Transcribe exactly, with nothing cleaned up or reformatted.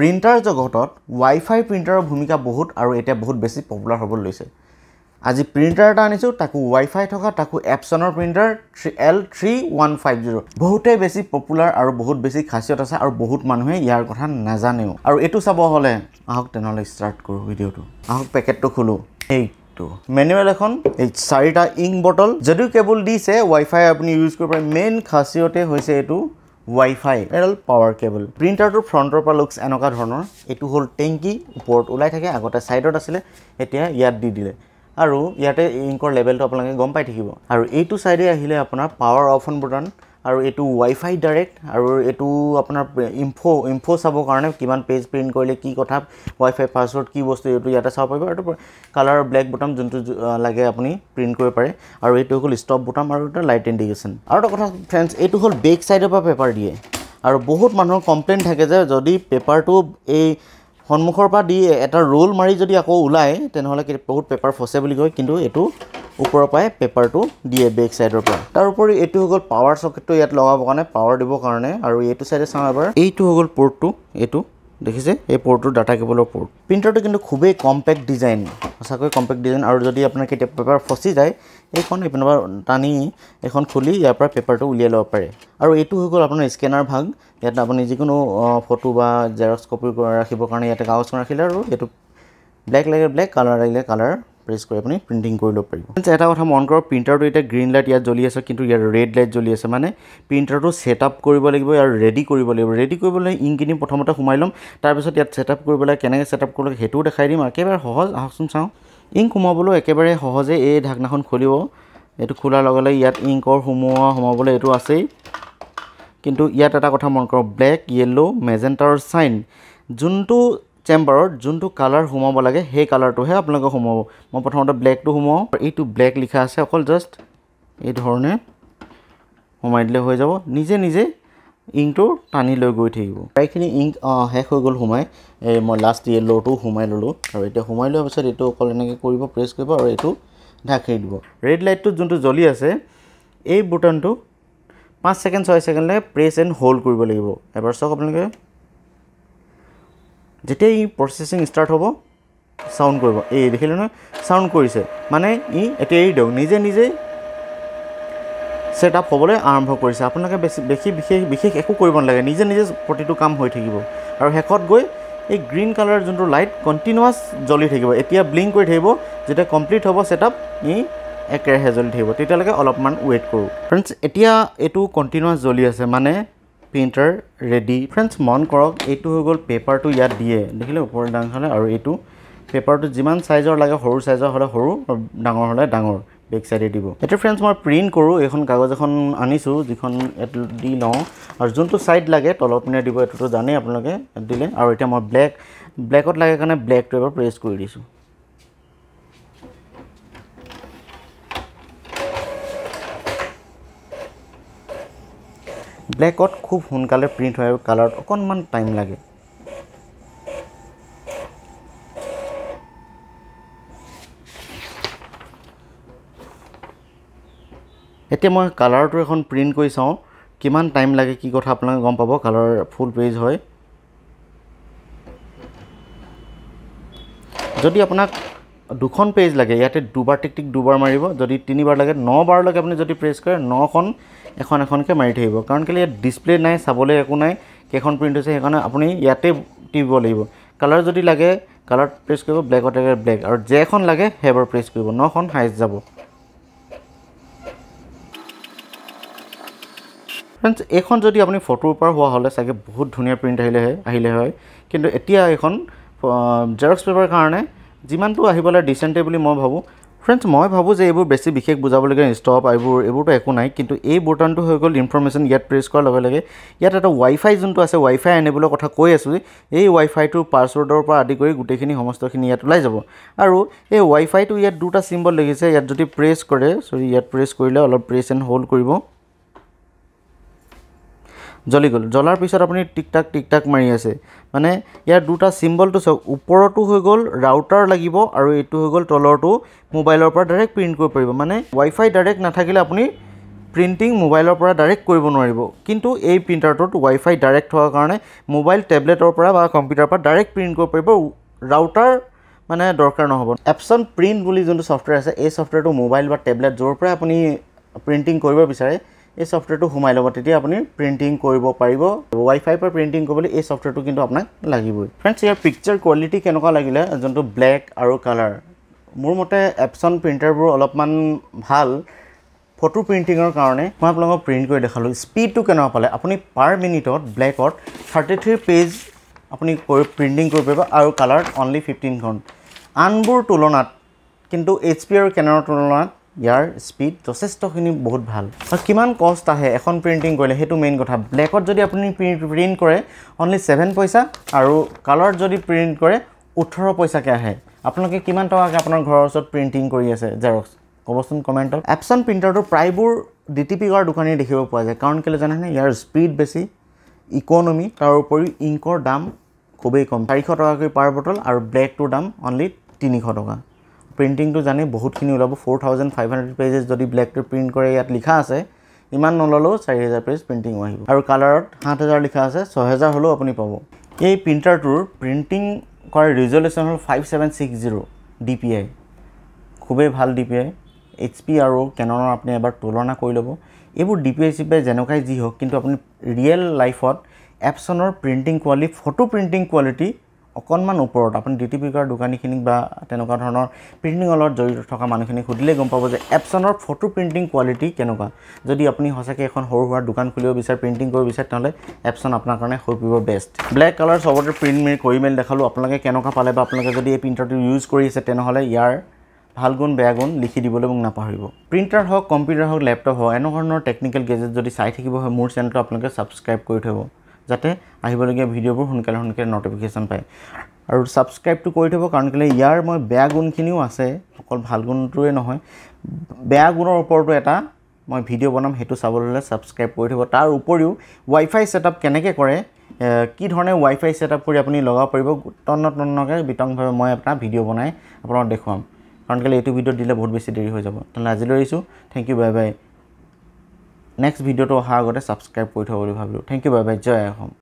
printer জগতত wifi প্ৰিণ্টাৰৰ ভূমিকা বহুত আৰু এটা বহুত বেছি পপুলাৰ হ'ব লৈছে আজি প্ৰিণ্টাৰ এটা আনিছো তাকো ৱাইফাই থকা তাকো এপছনৰ printer L three one five zero বহুতে বেছি পপুলাৰ আৰু বহুত বেছি খাসিয়ত আছে আৰু বহুত মানুহে ইয়াৰ কথা নাজানেও আৰু এটো চাব হলে আহক তেনেহলে ষ্টাৰ্ট কৰো ভিডিওটো আহক পেকেটটো খুলো এইটো মেনুৱেল এখন এই চাৰিটা ইংক বটল যদিও কেবল দিছে ৱাইফাই আপুনি ইউজ কৰিব পাৰে মেইন খাসিয়তে হৈছে এটো Wi-Fi এডাল পাৱাৰ কেবল প্ৰিণ্টাৰটোৰ ফ্ৰণ্টৰ পৰা লুকছ এনেকা ধৰণৰ এটো হল টেংকি ওপৰত ওলাই থাকে আগতে সাইডত আছিল এতিয়া ইয়াত দি দিলে আৰু ইয়াতে ইংকৰ লেভেলটো আপোনালোকে গম পাই থাকিব আৰু এইটো সাইডে আহিলে আপোনাৰ পাৱাৰ অফ অন বটন আৰু এটো Wi-Fi ডাইৰেক্ট আৰু এটো আপোনাৰ ইনফো ইনফো চাবৰ কাৰণে কিমান পেজ প্ৰিন্ট কৰিলে কি কথা Wi-Fi পাসওয়ার্ড কি বস্তু এটো ইয়াতে চাব পাৰিব আৰু কালাৰ ব্ল্যাক বটন যোনটো লাগে আপুনি প্ৰিন্ট কৰিব পাৰে আৰু এটো হল ষ্টপ বটন আৰু এটা লাইট ইন্ডিকেশন আৰু এটা কথা फ्रेंड्स এটো হল বেক সাইডৰ পৰা পেপাৰ দিয়ে আৰু বহুত মানুহৰ কমপ্লেইন থাকে যে যদি পেপাৰটো এই সন্মুখৰ পৰা দি এটা ৰোল মাৰি যদি আকৌ উলাই তেনেহলে কি বহুত পেপাৰ ফসে বুলি কয় কিন্তু এটো ওপৰৰ পায় পেপাৰটো দিয়ে বেক সাইডৰ পৰা তাৰ উপৰি এটো হল পাৱাৰ সকেটটো ইয়াত লগাব কাৰণে পাৱাৰ দিব কাৰণে আৰু এটো সাইডে চাও এবাৰ এইটো হল পোৰ্টটো এটো দেখিছে এই পোৰ্টৰ ডাটা কেবলৰ পোৰ্ট প্ৰিন্টাৰটো কিন্তু খুবেই কম্পেক্ট ডিজাইন সঁচাকৈ কম্পেক্ট ডিজাইন আৰু যদি আপোনাৰ কেতিয়া পেপাৰ ফসি যায় এইখন এপনবা টানি এখন খুলি ইয়াৰ পৰা পেপাৰটো উলিয়াই লব পাৰে আৰু এটো হৈ গল আপোনাৰ স্ক্যানাৰ ভাগ ইয়াত আপুনি যিকোনো ফটো বা জেৰক্স কপি কৰি ৰাখিবৰ কাৰণে ইয়াতে কাগজ ৰাখিলে আৰু এটো ব্ল্যাক লাগে ব্ল্যাক কালাৰ লাগিলে কালাৰ প্ৰেছ কৰি আপুনি প্ৰিন্টিং কৰি লব পাৰিব এটা কথা মন কৰক প্ৰিন্টাৰটো এটা গ্ৰীন লাইট ইয়াত জ্বলি আছে কিন্তু ইয়াৰ ৰেড লাইট জ্বলি আছে মানে প্ৰিন্টাৰটো সেটআপ কৰিব লাগিব আৰু ৰেডি কৰিব লাগিব ৰেডি কৰিবলৈ ইংকিনি প্ৰথমতে সোমাই লম তাৰ পিছত ইয়াত সেটআপ কৰিবলৈ কেনেকৈ সেটআপ কৰিব হেতু দেখাই দিম একেবাৰে সহজ আহকচোন চাও ইংক সোমাবলৈ একেবাৰে সহজে এই ঢাকনাখন খুলিব এটো খোলাৰ লগে লগে ইয়াত ইংকৰ সোমোৱা সোমাবলৈ এটো আছেই কিন্তু ইয়াত এটা কথা মন কৰক ব্ল্যাক ইয়েলো মেজেন্টাৰ সাইন যোনটো চেম্বাৰত যোনটো কালাৰ সোমাব লাগে সেই কালাৰটোহে আপোনালোকে সোমাব মই প্ৰথমতে ব্ল্যাকটো সোমাও এইটো ব্ল্যাক লিখা আছে অকল জাস্ট এই ধৰণে সোমাই দিলে হৈ যাব নিজে নিজে ইংটো টানি লৈ গৈ থাকিব প্ৰায়খিনি ইংক হেক হৈ গল সোমাই এই মই লাষ্ট ইয়েলোটো সোমাই ললো আৰু এটা সোমাই লোৱাৰ পিছত এটো অকল এনেকৈ কৰিব প্ৰেছ কৰিব আৰু এটো ঢাকি দিব ৰেড লাইটটো যোনটো জ্বলি আছে এই বটনটো পাঁচ সেকেন্ড ছয় সেকেন্ডলে প্ৰেছ এন্ড হোল্ড কৰিব লাগিব এবাৰ চাওক আপোনালোকে যেতিয়া ই প্ৰসেসিং ষ্টাৰ্ট হ'ব সাউন্ড কৰিব এই দেখিলে ন সাউন্ড কৰিছে মানে ই এতিয়া এই দিও নিজে নিজে সেটআপ হ'বলৈ আৰম্ভ কৰিছে আপোনালোকে বেছি বেছি বিশেষ বিশেষ একো কৰিব নালাগে নিজে নিজে প্ৰতিটো কাম হৈ থাকিব আৰু হেকত গৈ এই গ্ৰীন কালাৰ যোনটো লাইট কন্টিনিউয়াস জ্বলি থাকিব এতিয়া ব্লিংক কৰি থাকিব যেতিয়া কমপ্লিট হ'ব সেটআপ ই একেৰাহে জ্বলি থাকিব তেতিয়ালৈকে অলপমান ওয়েট কৰো फ्रेंड्स এতিয়া এটো কন্টিনিউয়াস জ্বলি আছে মানে প্ৰিন্টাৰ ৰেডি फ्रेंड्स মন কৰক এটো হৈ গল পেপাৰটো ইয়াত দিয়ে দেখিলে ওপৰ ডাঙৰ হলে আৰু এটো পেপাৰটো যিমান সাইজৰ লাগে সৰু সাইজৰ হলে সৰু ডাঙৰ হলে ডাঙৰ বেক সাইডে দিব এটা फ्रेंड्स মই প্ৰিন্ট কৰো এখন কাগজ এখন আনিছো যিখন এটো দি লও আৰু যোনটো সাইড লাগে তলত পিনে দিব এটো জানে আপোনালোকে দিলে আৰু এটা মই ব্ল্যাক ব্ল্যাকত লাগে কাৰণে ব্ল্যাকটো এবাৰ প্ৰেছ কৰি দিছো ব্ল্যাকত খুব সোনকালে প্ৰিন্ট হয় আৰু কালাৰত অকনমান টাইম লাগে এতিয়া মই কালাৰটো এখন প্ৰিন্ট কৰি চাও কিমান টাইম লাগে কি কথা আপোনালোকে গম পাব কালাৰ ফুল পেজ হয় যদি আপোনাক দুখন পেজ লাগে ইয়াতে দুবাৰ টিক টিক দুবাৰ মাৰিব যদি তিনিবাৰ লাগে ন বাৰ লাগে আপুনি যদি প্ৰেছ কৰে নখন এখন এখনকে মাৰি থাকিব কাৰণ কেলে ইয়াত ডিসপ্লে নাই চাবলৈ একো নাই কেখন প্ৰিন্ট হৈছে সেইকাৰণে আপুনি ইয়াতে টিপিব লাগিব কালাৰ যদি লাগে কালাৰ প্ৰেছ কৰিব ব্ল্যাকত লাগে ব্ল্যাক আৰু যেখন লাগে হেবাৰ প্ৰেছ কৰিব নখন হাইজ যাব फ्रेंड्स এখন যদি আপুনি ফটোৰ পৰা হোৱা হলে সাগে বহুত ধুনিয়া প্ৰিন্ট আহিলে আহিলে হয় কিন্তু এতিয়া এখন জেৰক্স পেপাৰ কাৰণে যিমানটো আহিবলে ডিসেন্ট বুলি মই ভাবো फ्रेंड्स মই ভাবো যে এইবোৰ বেছি বিশেষ বুজাবলগীয়া ষ্টপ এইবোৰ এইবোৰটো একো নাই কিন্তু এই বটনটো হৈ গল ইনফৰমেশন ইয়াত প্ৰেছ কৰাৰ লগে লগে ইয়াত এটা ওয়াইফাই যোনটো আছে ওয়াইফাই এনেবলৰ কথা কৈ আছো এই ওয়াইফাইটোৰ পাসওয়াৰ্ডৰ পৰা আদি কৰি গুটেখিনি সমস্তখিনি ইয়াত ওলাই যাব আৰু এই ওয়াইফাইটো ইয়াত দুটা সিম্বল লাগিছে ইয়াত যদি প্ৰেছ কৰে সৰি ইয়াত প্ৰেছ কৰিলে অলপ প্ৰেছ এন্ড হোল্ড কৰিব জ্বলি গল জ্বলাৰ পিছত আপুনি টিক টাক টিক টাক মাৰি আছে মানে ইয়াৰ দুটা সিম্বলটো সব ওপৰটো হৈ গল ৰাউটাৰ লাগিব আৰু এটো হৈ গল তলৰটো মোবাইলৰ পৰা ডাইৰেক্ট প্ৰিন্ট কৰিব পাৰিব মানে ওয়াইফাই ডাইৰেক্ট নাথাকিলে আপুনি প্ৰিণ্টিং মোবাইলৰ পৰা ডাইৰেক্ট কৰিব নোৱাৰিব কিন্তু এই প্ৰিণ্টাৰটোত ৱাইফাই ডাইৰেক্ট থকাৰ কাৰণে মোবাইল টেবলেটৰ পৰা বা কম্পিউটাৰৰ পৰা ডাইৰেক্ট প্ৰিণ্ট কৰিব পাৰিব ৰাউটাৰ মানে দৰকাৰ নহ'ব এপছন প্ৰিণ্ট বুলি যোনটো ছফ্টৱেৰ আছে এই ছফ্টৱেৰটো মোবাইল বা টেবলেট য'ৰ পৰা আপুনি প্ৰিণ্টিং কৰিব বিচাৰে এই ছফ্টৱেৰটো সোমাই ল'ব তেতিয়া আপুনি প্ৰিণ্টিং কৰিব পাৰিব ৱাইফাইৰ পৰা প্ৰিণ্টিং কৰিবলৈ এই ছফ্টৱেৰটো কিন্তু আপোনাক লাগিবই ফ্ৰেণ্ডছ ইয়াৰ পিকচাৰ কোৱালিটি কেনেকুৱা লাগিলে যোনটো ব্লেক আৰু কালাৰ মোৰ মতে এপছন প্ৰিণ্টাৰবোৰ অলপমান ভাল ফটো প্ৰিণ্টিঙৰ কাৰণে মই আপোনালোকক প্ৰিণ্ট কৰি দেখালোঁ স্পীডটো কেনেকুৱা পালে আপুনি পাৰ মিনিটত ব্লেকত থাৰ্টি থ্ৰী পেজ আপুনি কৰি প্ৰিণ্টিং কৰিব পাৰিব আৰু কালাৰত অনলি ফিফটিনখন আনবোৰ তুলনাত কিন্তু এইচ পি আৰু কেননৰ তুলনাত ইয়াৰ স্পীড যথেষ্টখিনি বহুত ভাল আৰু কিমান কষ্ট আহে এখন প্ৰিণ্টিং কৰিলে সেইটো মেইন কথা ব্লেকত যদি আপুনি প্ৰিণ্ট কৰে অনলি ছেভেন পইচা আৰু কালাৰত যদি প্ৰিণ্ট কৰে ওঠৰ পইচাকৈ আহে আপোনালোকে কিমান টকাকৈ আপোনাৰ ঘৰৰ ওচৰত প্ৰিণ্টিং কৰি আছে জেৰক্স ক'বচোন কমেণ্টত এপছন প্ৰিণ্টাৰটো প্ৰায়বোৰ ডি টি পি কৰাৰ দোকানী দেখিব পোৱা যায় কাৰণ কেলৈ জানেনে ইয়াৰ স্পীড বেছি ইকনমি তাৰ উপৰি ইংকৰ দাম খুবেই কম চাৰিশ টকাকৈ পাৰ বটল আৰু ব্লেকটোৰ দাম অনলি তিনিশ টকা প্ৰিণ্টিংটো জানি বহুতখিনি ওলাব four thousand five hundred pages যদি ব্লেকটো প্ৰিণ্ট কৰে ইয়াত লিখা আছে ইমান নল'লেও চাৰি হাজাৰ পেজ প্ৰিণ্টিং আহিব আৰু কালাৰত সাত হাজাৰ লিখা আছে ছয় হাজাৰ হ'লেও আপুনি পাব এই প্ৰিণ্টাৰটোৰ প্ৰিণ্টিং কৰাৰ ৰিজলিউশ্যন হ'ল five seven six zero' D P I খুবেই ভাল D P I H P আৰু কেননৰ আপুনি এবাৰ তুলনা কৰি ল'ব এইবোৰ D P I C P I যেনেকুৱাই যি হওক কিন্তু আপুনি ৰিয়েল লাইফত এপছনৰ printing quality photo printing quality অকণমান ওপৰত আপুনি ডি টি পি কৰাৰ দোকানীখিনিক বা তেনেকুৱা ধৰণৰ প্ৰিণ্টিঙৰ লগত জড়িত থকা মানুহখিনিক সুধিলে গম পাব যে এপছনৰ ফটো প্ৰিণ্টিং কোৱালিটি কেনেকুৱা যদি আপুনি সঁচাকৈ এখন সৰু সুৰা দোকান খুলিব বিচাৰে প্ৰিণ্টিং কৰিব বিচাৰে তেনেহ'লে এপছন আপোনাৰ কাৰণে হৈ পৰিব বেষ্ট ব্লেক কালাৰ চবতে প্ৰিণ্ট মেলি কৰি মেলি দেখালোঁ আপোনালোকে কেনেকুৱা পালে বা আপোনালোকে যদি এই প্ৰিণ্টাৰটো ইউজ কৰি আছে তেনেহ'লে ইয়াৰ ভাল গুণ বেয়া গুণ লিখি দিবলৈ মোক নাপাহৰিব প্ৰিণ্টাৰ হওক কম্পিউটাৰ হওক লেপটপ হওক এনেকুৱা ধৰণৰ টেকনিকেল গেজেট যদি চাই থাকিব হয় মোৰ চেনেলটো আপোনালোকে ছাবস্ক্ৰাইব কৰি থ'ব যাতে আহিবলগীয়া ভিডিঅ'বোৰ সোনকালে সোনকালে নটিফিকেশ্যন পায় আৰু ছাবস্ক্ৰাইবটো কৰি থ'ব কাৰণ কেলৈ ইয়াৰ মই বেয়া গুণখিনিও আছে অকল ভাল গুণটোৱে নহয় বেয়া গুণৰ ওপৰতো এটা মই ভিডিঅ' বনাম সেইটো চাবলৈ হ'লে ছাবস্ক্ৰাইব কৰি থ'ব তাৰ উপৰিও ৱাইফাই ছেটআপ কেনেকৈ কৰে কি ধৰণে ৱাইফাই ছেটআপ কৰি আপুনি লগাব পাৰিব তন্ন তন্নকৈ বিতংভাৱে মই এটা ভিডিঅ' বনাই আপোনাক দেখুৱাম কাৰণ কেলৈ এইটো ভিডিঅ' দিলে বহুত বেছি দেৰি হৈ যাব তেনেহ'লে আজিলৈ এৰিছোঁ thank you bye bye next ভিডিঅ'টো অহাৰ আগতে ছাবস্ক্ৰাইব কৰি থ'ব বুলি ভাবিলোঁ থেংক ইউ বাই বাই জয় অসম